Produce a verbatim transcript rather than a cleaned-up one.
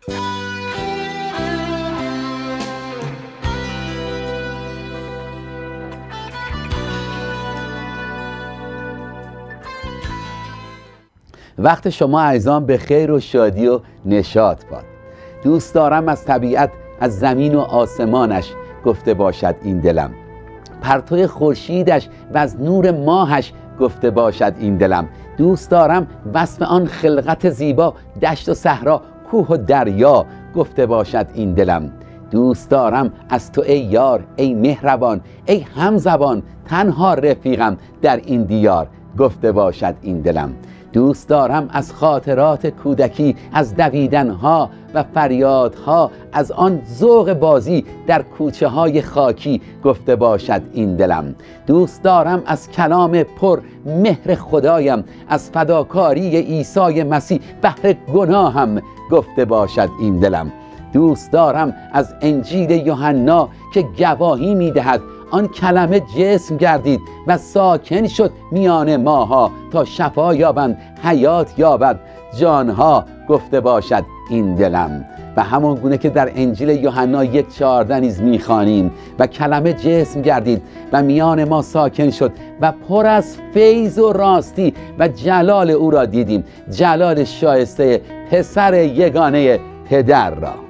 وقت شما عزیزان به خیر و شادی و نشاط باد. دوست دارم از طبیعت، از زمین و آسمانش گفته باشد این دلم، پرتو خورشیدش و از نور ماهش گفته باشد این دلم. دوست دارم وصف آن خلقت زیبا، دشت و صحرا، کوه و دریا گفته باشد این دلم. دوست دارم از تو ای یار، ای مهربان، ای همزبان، تنها رفیقم در این دیار گفته باشد این دلم. دوست دارم از خاطرات کودکی، از دویدنها و فریادها، از آن ذوق بازی در کوچه های خاکی گفته باشد این دلم. دوست دارم از کلام پر مهر خدایم، از فداکاری عیسی مسیح بهر گناهم گفته باشد این دلم. دوست دارم از انجیل یوحنا که گواهی میدهد آن کلمه جسم گردید و ساکن شد میان ماها تا شفا یابند، حیات یابد جانها گفته باشد این دلم. و همون گونه که در انجیل یوحنا یک چهارده نیز میخوانیم و کلمه جسم گردید و میان ما ساکن شد و پر از فیض و راستی و جلال او را دیدیم، جلال شایسته پسر یگانه پدر را.